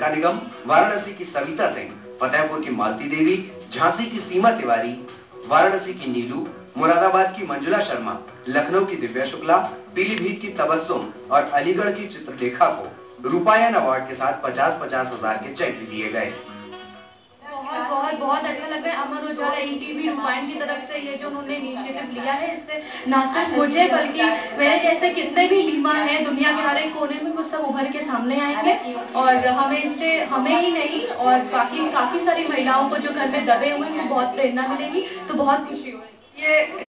अलका निगम, वाराणसी की सविता सिंह, फतेहपुर की मालती देवी, झांसी की सीमा तिवारी, वाराणसी की नीलू, मुरादाबाद की मंजुला शर्मा, लखनऊ की दिव्या शुक्ला, पीलीभीत की तबस्सुम और अलीगढ़ की चित्रलेखा को रूपायन अवार्ड के साथ 50-50 हजार के चेक भी दिए गए। बहुत अच्छा लग रहा है। अमर उजाला ईटीवी रूपायन की तरफ से ये जो उन्होंने इनिशिएटिव लिया है, इससे ना सिर्फ मुझे बल्कि मेरे जैसे कितने भी लीमा हैं दुनिया के हर एक कोने में, वो सब उभर के सामने आएंगे और हमें इससे, हमें ही नहीं और बाकी काफी सारी महिलाओं को जो घर में दबे हुए हैं, उनको बहुत प्रेरणा मिलेगी। तो बहुत खुशी हो रही है। ये